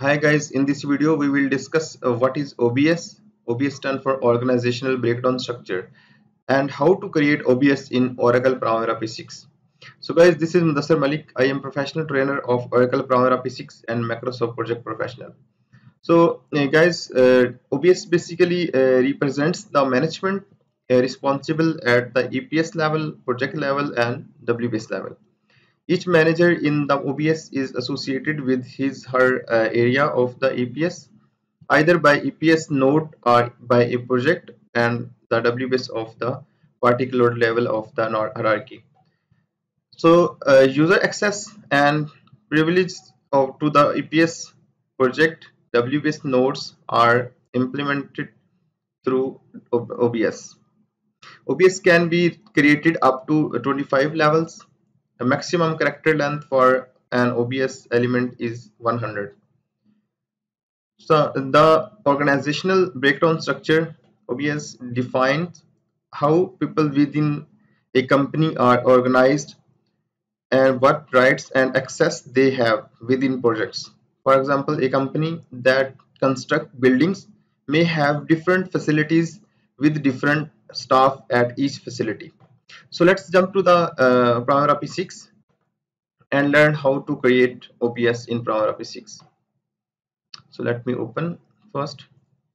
Hi guys, in this video we will discuss what is OBS. OBS stands for Organizational Breakdown Structure, and how to create OBS in Oracle Primavera P6. So guys, this is Mudassar Malik. I am professional trainer of Oracle Primavera P6 and Microsoft Project Professional. So guys, OBS basically represents the management responsible at the EPS level, project level and WBS level. Each manager in the OBS is associated with his/her area of the EPS, either by EPS node or by a project and the WBS of the particular level of the hierarchy. So user access and privilege to the EPS project WBS nodes are implemented through OBS. OBS can be created up to 25 levels. The maximum character length for an OBS element is 100. So the organizational breakdown structure, OBS defines how people within a company are organized and what rights and access they have within projects. For example, a company that construct buildings may have different facilities with different staff at each facility. So let's jump to the Primavera P6 and learn how to create OBS in Primavera P6. So let me open first.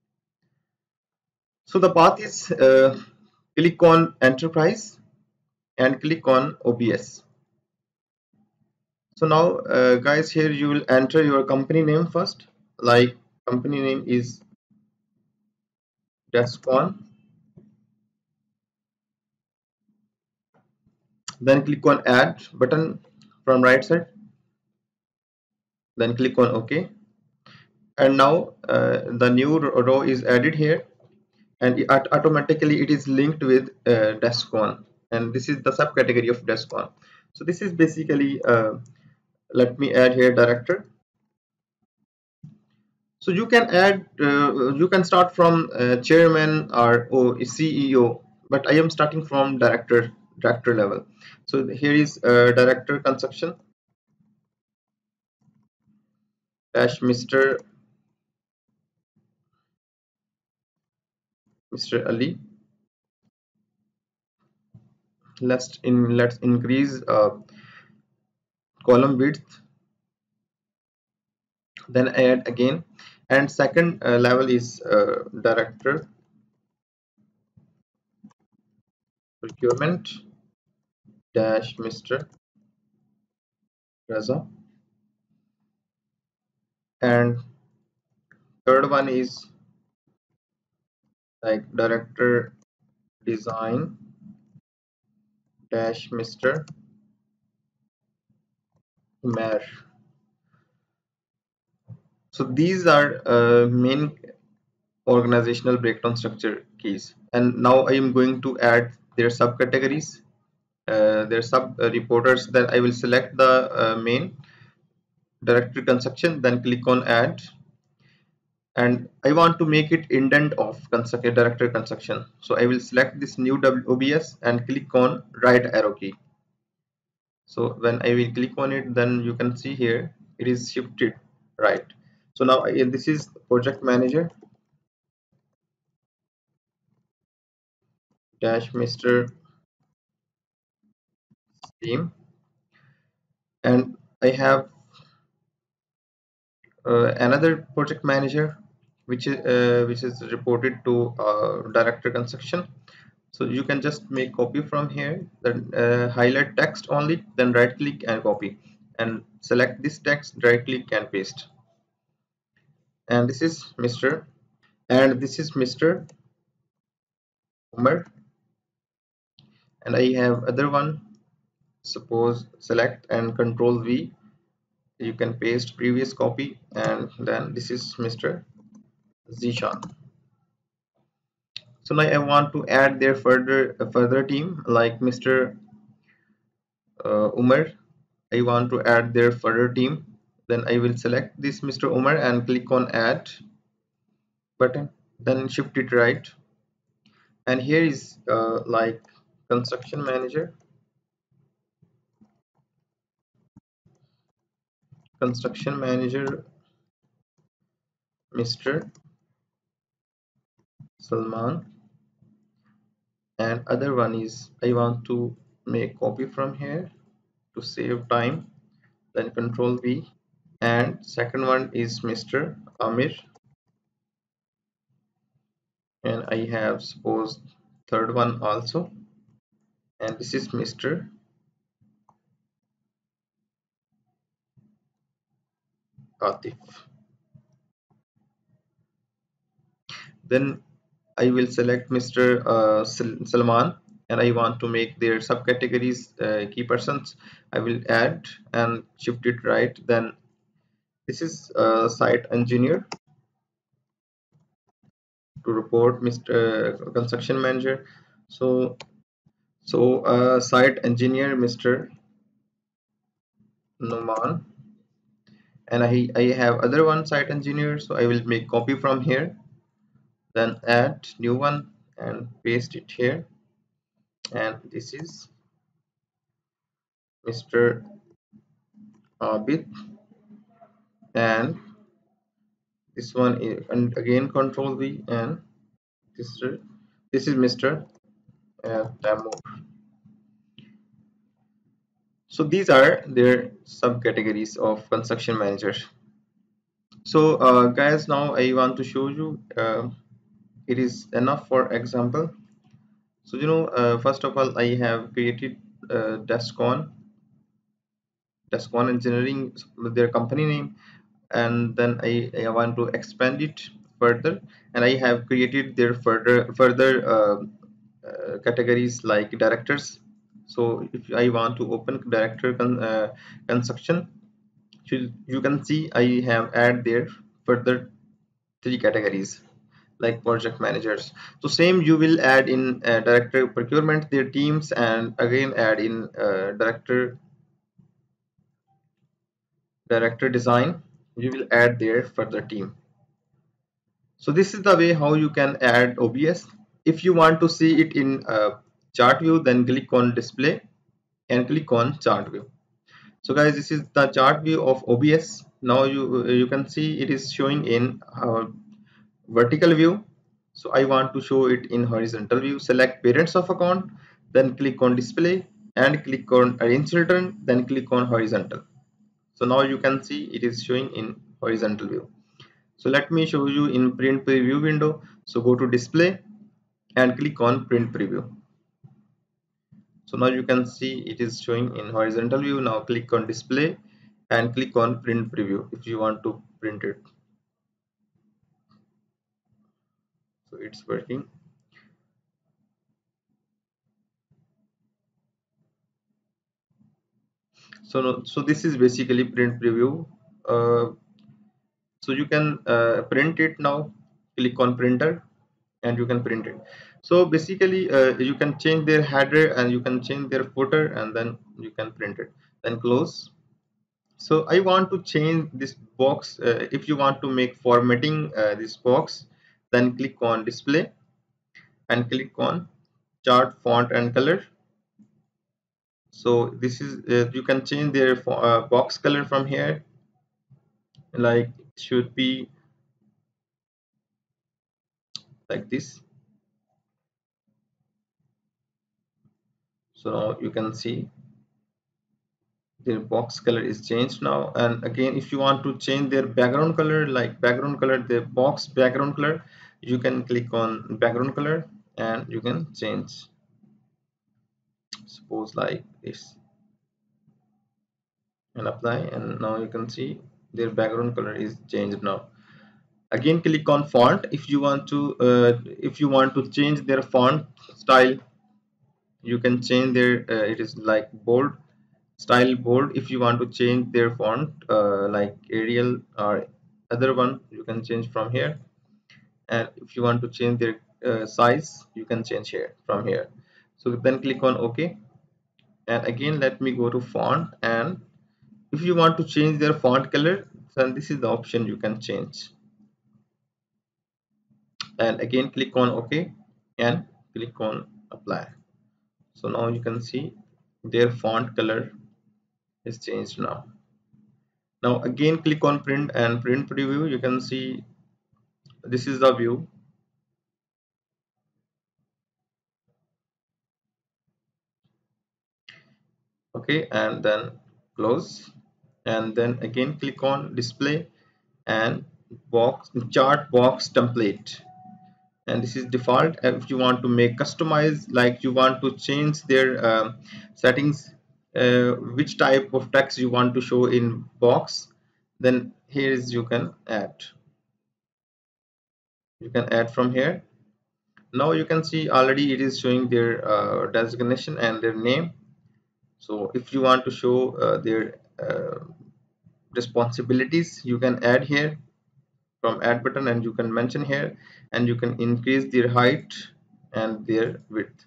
So the path is click on Enterprise and click on OBS. So now guys, here you will enter your company name first, like company name is Descon. Then click on add button from right side, then click on OK, and now the new row is added here, and automatically it is linked with Descon, and this is the subcategory of Descon. So this is basically let me add here director. So you can add you can start from chairman or CEO, but I am starting from director level. So here is director consumption dash Mr. Ali. Let's increase column width, then add again, and second level is director procurement dash Mr. Raza, and third one is like director design dash Mr. Umar. So these are main organizational breakdown structure keys, and now I am going to add their subcategories, their sub reporters. Then I will select the main directory construction, then click on add, and I want to make it indent of directory construction. So I will select this new OBS and click on right arrow key. So when I will click on it, then you can see here it is shifted right. So now this is project manager dash Mr. Team, and I have another project manager which is reported to director construction. So you can just make copy from here, then highlight text only, then right click and copy, and select this text, right click and paste. And this is Mr. and this is Mr. Umar, and I have other one. Suppose select and control V, you can paste previous copy, and then this is Mr. Zishan. So now I want to add their further team, like Mr. Umar. I want to add their further team. Then I will select this Mr. Umar and click on add button, then shift it right, and here is like construction manager, Mr. Salman, and other one is I want to make copy from here to save time, then control V, and second one is Mr. Amir, and I have suppose third one also, and this is Mr. Atif. Then I will select Mr. Salman, and I want to make their subcategories key persons. I will add and shift it right. Then this is site engineer to report Mr. Construction manager. So site engineer Mr. Numan, and I have other one site engineer, so I will make copy from here, then add new one and paste it here, and this is Mr. Abid, and this one is, and again control V, and this this is Mr. Demo. So these are their subcategories of construction managers. So guys, now I want to show you it is enough for example. So first of all, I have created Descon Engineering, their company name, and then I want to expand it further, and I have created their further categories like directors. So if I want to open construction, you can see I have add there further three categories like project managers. So same you will add in director procurement their teams, and again add in director design, you will add their further team. So this is the way how you can add OBS. If you want to see it in chart view, then click on display and click on chart view. So guys, this is the chart view of OBS. Now you can see it is showing in vertical view. So I want to show it in horizontal view. Select parents of account, then click on display and click on arrange children, then click on horizontal. So now you can see it is showing in horizontal view. So let me show you in print preview window. So go to display and click on print preview. So now you can see it is showing in horizontal view. Now click on display and click on print preview if you want to print it. So it's working. So this is basically print preview. Uh, so you can print it now. Click on printer and you can print it. So basically you can change their header and you can change their footer, and then you can print it, then close. So I want to change this box. If you want to make formatting this box, then click on display and click on chart font and color. So this is you can change their box color from here, like should be like this. So now you can see their box color is changed now. And again, if you want to change their background color, like background color, the box background color, you can click on background color and you can change, suppose like this, and apply, and now you can see their background color is changed now. Again, click on font if you want to change their font style. You can change their it is like bold style bold. If you want to change their font like Arial or other one, you can change from here. And if you want to change their size, you can change here from here. So then click on OK, and again let me go to font, and if you want to change their font color, then this is the option you can change. And again click on OK and click on apply. So now you can see their font color is changed now. Now again click on print and print preview. You can see This is the view. Okay, and then close, and then again click on display and box chart box template, and this is default. If you want to make customize, like you want to change their settings, which type of text you want to show in box, then here is you can add from here. Now you can see already it is showing their designation and their name. So if you want to show their responsibilities, you can add here from add button, and you can mention here, and you can increase their height and their width.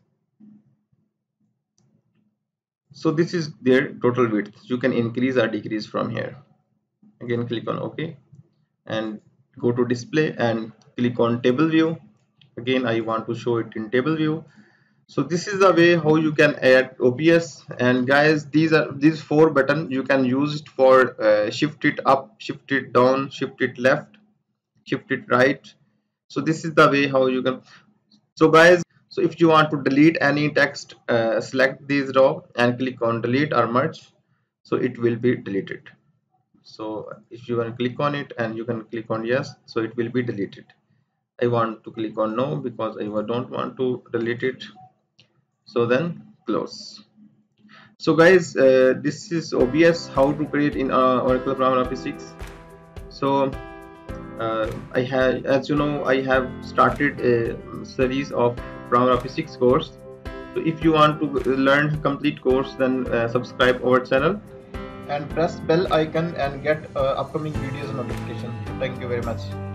So this is their total width. You can increase or decrease from here. Again click on OK and go to display and click on table view. Again I want to show it in table view. So this is the way how you can add OBS. And guys, these 4 buttons you can use it for shift it up, shift it down, shift it left, shift it right. So this is the way how you can. So guys, so if you want to delete any text, select this row and click on delete or merge, so it will be deleted. So if you can click on it and you can click on yes, so it will be deleted. I want to click on no because I don't want to delete it. So then close. So guys, this is OBS, how to create in Oracle Primavera P6. So I have, as you know, I have started a series of Primavera P6 course. So if you want to learn complete course, then subscribe our channel and press bell icon and get upcoming videos notification. Thank you very much.